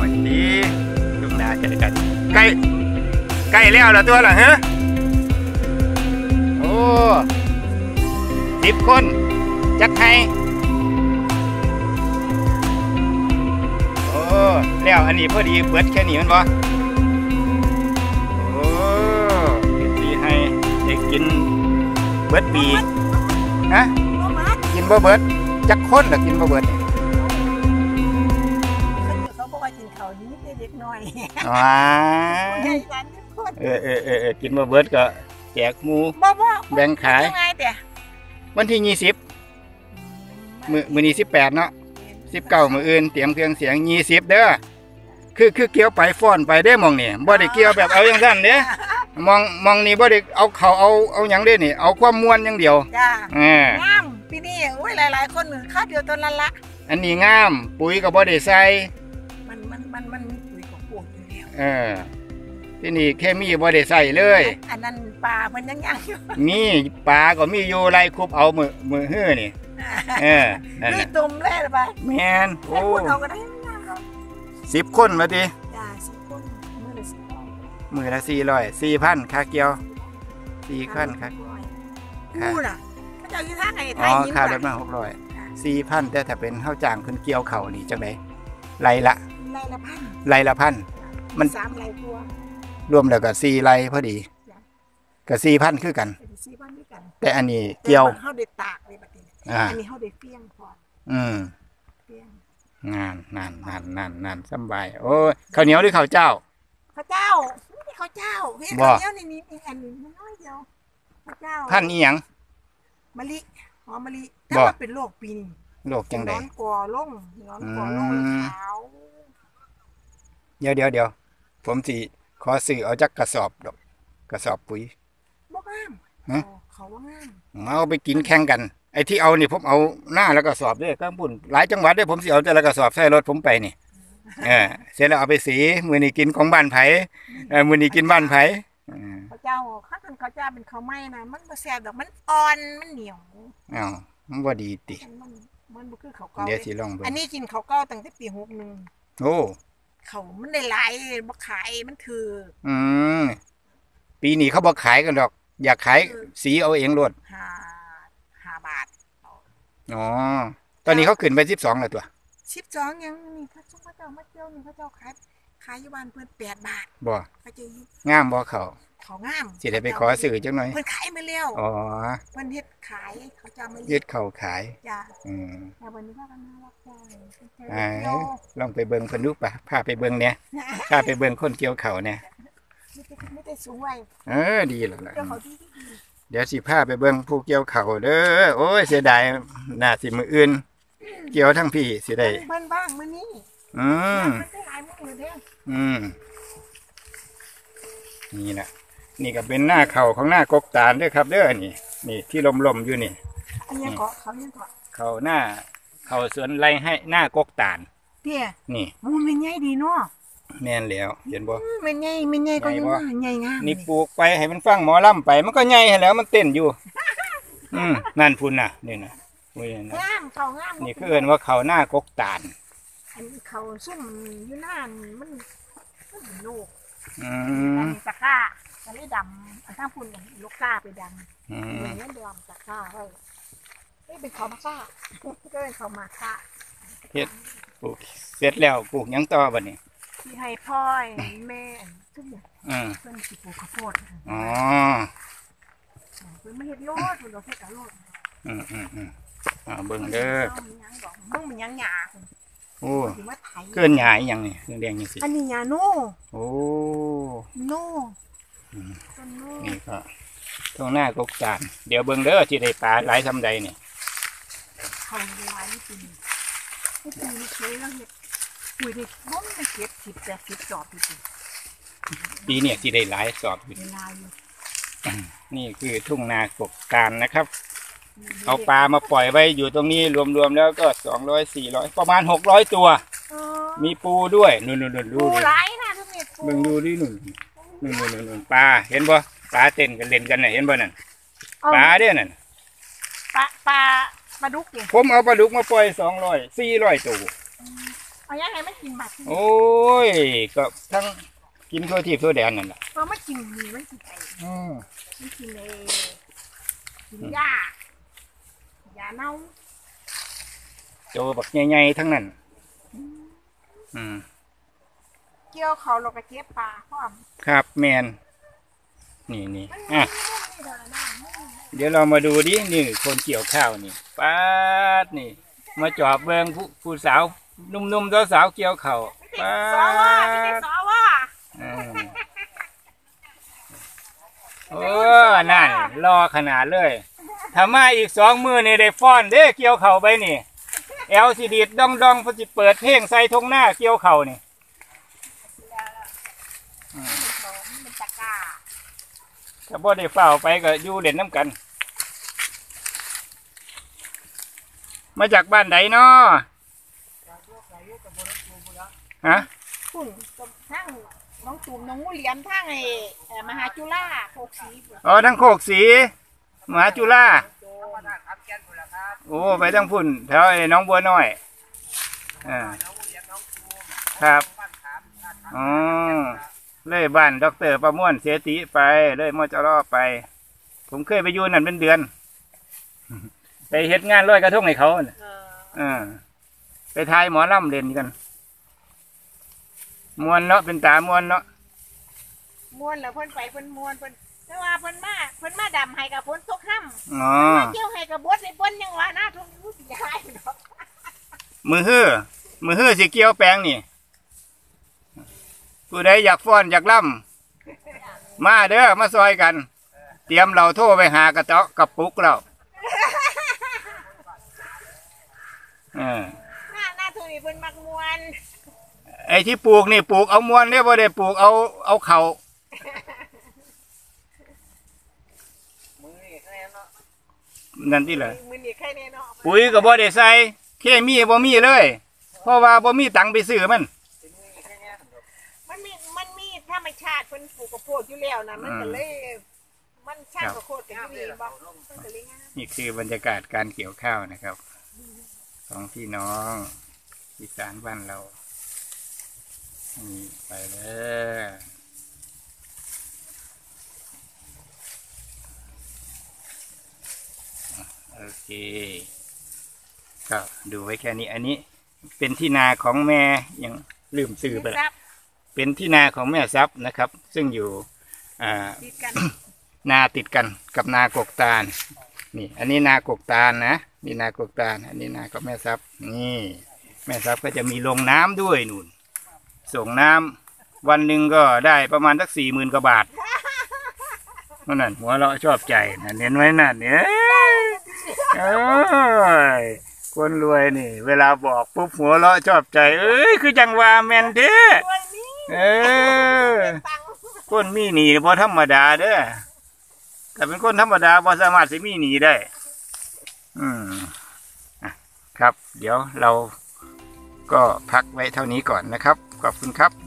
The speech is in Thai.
วันนี้ทุ่งนาเจอกันใกล้แล้วละตัวละฮะโอ้10 คนจักให้โอ้แล้วอันนี้พอดีเปิดแค่นี้มันบ่โอ้ดีให้ได้กินเบิดปีฮะกินบ่เบิดจักคนล่ะกินบ่เบิดเขาบอกว่ากินเขานี้เด็กน้อยว้ากินบ่เบิดก็แจกหมูแบ่งขายวันที่20มื้อนี้18เนาะ19มื้ออื่นเตรียมเครื่องเสียง20เด้อคือเกี่ยวไปฟ้อนไปได้มองนี่บ่ได้เกี่ยวแบบเอาอย่างนั้นเด้มองนี่บ่ได้เอาเขาเอาหยังเด้นี่เอาความม่วนอย่างเดียวจ้างามปีนี้โอ้ยหลายๆคนค่าเดียวตอนนั้นละอันนี้งามปุ๋ยก็บ่ได้ใส่มันมีปุ๋ยของปลูกอยู่แล้วที่นี่เคมีบ่ได้ใส่เลยอันนั้นปลามันยังอยู่มีปลาก็มีอยู่ไล่คุบเอามือฮื้อนี่นั่นน่ะตุ่มแล่ไปแม่นโอ้เขาก็ได้ 10 คนมาดิจ้า10 คนมือละ400 4,000ค่าเกี่ยว4,000ค่าคู่น่ะเขาจะอยู่ทางไหนไทยยิงค่ารถมา600 4,000แต่ถ้าเป็นเฮาจ้างเพิ่นเกี่ยวเขานี่จังได๋ไร่ละพันมัน 3 ไร่กว่ารวมแล้วก็4 ไร่พอดีก็4,000คือกันแต่อันนี้เกี่ยวเฮาได้ตากเลยบัดนี้อันนี้เฮาได้เฟี้ยงพอเฟี้ยงนั่นสบายโอ้ข้าวเหนียวหรือข้าวเจ้าข้าวเจ้าข้าวเหนียวนี่อันนี้น้อยเดียวข้าวเจ้าพันอีหยังมะลิหอมมะลิแต่ว่าเป็นโรคปีนี้โรคจังได๋ร้อนกว่าลงขาวเดี๋ยวผมสิขอซื้อเอาจักกระสอบดอกกระสอบปุ๋ยบ่งามเขาว่างามเอาไปกินแข่งกันไอ้ที่เอานี่ผมเอาหน้าแล้วก็สอบด้วยก็ปุ่นหลายจังหวัดด้วยผมสิเอาแต่ละกระสอบใส่รถผมไปนี่เสร็จแล้วเอาไปสีมื้อนี้กินของบ้านไผมื้อนี้กินบ้านไผข้าวเจ้าข้าวเจ้าเป็นข้าวไหม้นะมันบ่แซ่บดอกมันอ่อนมันเหนียวมันบ่ดีติมันบ่คือข้าวเก่าเดี๋ยวสิลองเบิ่งอันนี้กินข้าวเก่าตั้งแต่ปี61 โอ้เขามันได้หลายบ่ขายมันคือปีนี้เขาบ่ขายกันดอกอยากขายสีเอาเองโลด 5 บาทอ๋อตอนนี้เขาขึ้นไป12แล้วตัว 12ยังนี่พระเจ้ามาเที่ยวนี่พระเจ้าขายอยู่บ้านเพิ่น8 บาทบ่งามบ่เขางามสิได้ไปขอซื้อจังหน่อยเพิ่นขายมาแล้วอ๋อเพิ่นเฮ็ดขายเขาจะมายึดเขาขายจ้ะแต่วันนี้ว่ากันน่ารักจังลองไปเบิ่งเพิ่นดูป่ะพาไปเบิ่งเนี่ยพาไปเบิ่งคนเกี่ยวเขาเนี่ยไม่ได้สูงไว้ดีแล้วล่ะเดี๋ยวสิพาไปเบิ่งผู้เกี่ยวเขาเด้อโอ้ยเสียดายน่าสิมื้ออื่นเกี่ยวทั้งพี่สิได้เบิ่งบ้างมื้อนี้มันได้หลายมื้อเด้นี่แหละนี่ก็เป็นหน้าเขาของหน้ากกตาลด้วยครับเด้อนี่ที่ลมอยู่นี่อันนี้เกาะเขาหน้าเขาสวนไรให้หน้ากกตาลเตี้ยนี่มันใหญ่ดีเนาะแม่นแล้วเห็นบ่มันใหญ่ก็ยังใหญ่งามนี่ปลูกไปให้มันฟังหมอลำไปมันก็ใหญ่แล้วมันเต้นอยู่นั่นพุ่นน่ะนี่นะงามเขางามนี่คือเอิ้นว่าเขาหน้ากกตาลอันเขาซุ่มอยู่หน้ามันโลกตะกร้าทะเลดำทั้งพุ่นลูกก้าไปดำเหมือนดำตะกร้าไว้เป็นเขามาก้าก็เป็นเขามาก้าเฮ็ดปลูกเสร็จแล้วปลูกยังต่อบัดนี้ที่ให้พ่อยแม่ทุกอย่างเพิ่นสิปลูกข้าวโพดเพิ่นไม่เฮ็ดโลดเพิ่นเฮ็ดเอาโลดเบิ่งเด้อมึงมันยังหญ้าโอ้เกินหญ้าอีหยังนี่แดงๆจังซี่อันนี้หญ้าโน่โอ้โน่นี่ก็ตรงหน้ากกตาลเดี๋ยวเบิ่งเด้อสิได้ปลาหลายซำใดนี่เขาหลายจริงนี่เคยแล้วเฮ็ดปุ๋ยเด็กบ่มันเก็บ10-80 สอบจริงปีนี้สิได้หลายสอบอยู่นี่คือทุ่งนากกตาลนะครับเอาปลามาปล่อยไว้อยู่ตรงนี้รวมๆแล้วก็200-400ประมาณ600ตัวมีปูด้วยนู่นๆดูปูหลายนะทุกเม็ดเบิ่งดูดินู่นปลาเห็นบ่ปลาเต้นกันเล่นกันน่ะเห็นบ่นั่นปลาเด้อนั่นปลาดุกเนี่ยผมเอาปลาดุกมาปล่อย200-400ตัวเอายังไงไม่กินหมักโอ้ยก็ทั้งกินทั่วทิพย์ทั่วแดนนั่นแหละเพราะไม่กินมีไม่กินไอ้ไม่กินกินหญ้าเน่าโจบักใหญ่ๆทั้งนั้นเกี่ยวเขาเราไปเก็บปลาพร้อมครับแมนนี่อ่ะเดี๋ยวเรามาดูดินี่คนเกี่ยวข้าวนี่ป๊าดนี่มาจอบเบิงผู้สาวนุ่มๆสาวๆเกี่ยวข้าวป๊าดโอ้นั่นรอขนาดเลยถ้ามาอีก2 มื้อนี่ได้ฟ้อนเด้เกี่ยวข้าวไปนี่แอลซีดีดดองพอจิเปิดเพลงใส่ทงหน้าเกี่ยวข้าวนี่ถ้าบ่ได้เฝ้าไปก็อยู่เล่นน้ำกันมาจากบ้านไหนเนาะฮะคุณทั้งน้องตุ่มน้องงูเหลี่ยมทั้งไอ้มหาจุฬาโคกศรีอ๋อทั้งโคกศรีมหาจุฬาโอ้ไปทั้งพุ่นแถวไอ้น้องบัวน้อยครับอ๋อเลยบ้านดร.ประมวลเสติไปเลยมจร.ไปผมเคยไปอยู่นั่นเป็นเดือนไปเฮ็ดงานลอยกระทงให้เขาไปทายหมอลำเล่นกันมวนเนาะเป็นตามวนเนาะมวนแล้วเพิ่นไปเพิ่นมวนเพิ่นแต่ว่าเพิ่นมาดำให้กับฝนตกค่ำเกี่ยวให้กับบดในบนยังว่าหน้าทุ่งรู้สิยายเนาะมือฮื้อสิเกี่ยวแปลงนี่ผู้ใดอยากฟ้อนอยากล่ำมาเด้อมาซอยกันเตรียมเราโทรไปหากระเจาะกับปุกเราหน้าทุ่งนี่เพิ่นมักมวนไอ้ที่ปลูกนี่ปลูกเอามวนเนี่ยบ่ได้ปลูกเอาเข่านั่นที่เลยปุ๋ยก็บ่ได้ใส่เคมีบ่มีเลยเพราะว่าบ่มีตังไปซื้อมันมีธรรมชาติเพิ่นปลูกกระโพดอยู่แล้วนะมันก็เลยมันช่างกระโพดกันอยู่ดีบ่นี่คือบรรยากาศการเกี่ยวข้าวนะครับของพี่น้องอีสานบ้านเรานี่ไปเลยโอเคก็ดูไว้แค่นี้อันนี้เป็นที่นาของแม่ยังลืมซื้อไปเป็นที่นาของแม่ทรัพย์นะครับซึ่งอยู่นาติดกันกับนากกตาลนี่อันนี้นากกตาลนะนี่นากกตาลอันนี้นาของแม่ทรัพย์นี่แม่ทรัพย์ก็จะมีโรงน้ำด้วยนู่นส่งน้ำวันหนึ่งก็ได้ประมาณสัก40,000 กว่าบาทนั่นหัวเราะชอบใจนั่นเห็นไหมนั่นเนี่ยคนรวยนี่เวลาบอกปุ๊บหัวเราะชอบใจคือจังว่าแมนเด้คนมีหนีบ่ธรรมดาเด้อแต่เป็นคนธรรมดาบ่สามารถสิมีหนีได้ครับเดี๋ยวเราก็พักไว้เท่านี้ก่อนนะครับขอบคุณครับ